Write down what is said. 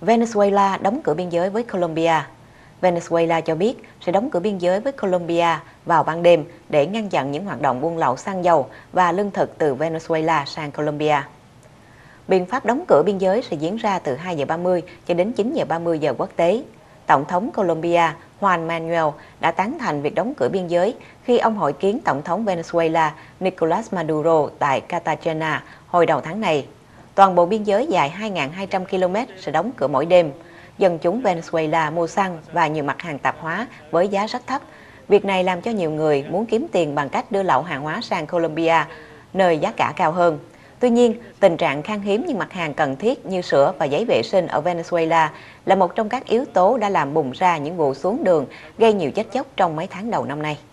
Venezuela đóng cửa biên giới với Colombia. Venezuela cho biết sẽ đóng cửa biên giới với Colombia vào ban đêm để ngăn chặn những hoạt động buôn lậu xăng dầu và lương thực từ Venezuela sang Colombia. Biện pháp đóng cửa biên giới sẽ diễn ra từ 2 giờ 30 cho đến 9 giờ 30 giờ quốc tế. Tổng thống Colombia Juan Manuel đã tán thành việc đóng cửa biên giới khi ông hội kiến Tổng thống Venezuela Nicolás Maduro tại Cartagena hồi đầu tháng này. Toàn bộ biên giới dài 2.200 km sẽ đóng cửa mỗi đêm. Dân chúng Venezuela mua xăng và nhiều mặt hàng tạp hóa với giá rất thấp. Việc này làm cho nhiều người muốn kiếm tiền bằng cách đưa lậu hàng hóa sang Colombia, nơi giá cả cao hơn. Tuy nhiên, tình trạng khan hiếm những mặt hàng cần thiết như sữa và giấy vệ sinh ở Venezuela là một trong các yếu tố đã làm bùng ra những vụ xuống đường gây nhiều chết chóc trong mấy tháng đầu năm nay.